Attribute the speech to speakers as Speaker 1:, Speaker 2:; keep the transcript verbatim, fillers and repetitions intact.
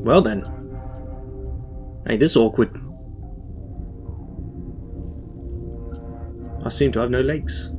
Speaker 1: Well then. Hey, this is awkward. I seem to have no legs.